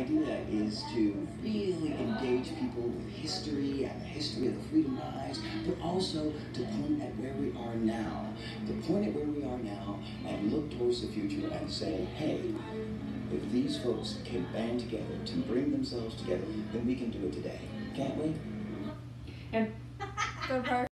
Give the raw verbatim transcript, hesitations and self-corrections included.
idea is to really engage people with history and the history of the Freedom Rides, but also to point at where we are now. To point at where we are now and look towards the future and say, hey, if these folks can band together to bring themselves together, then we can do it today. Can't we? And go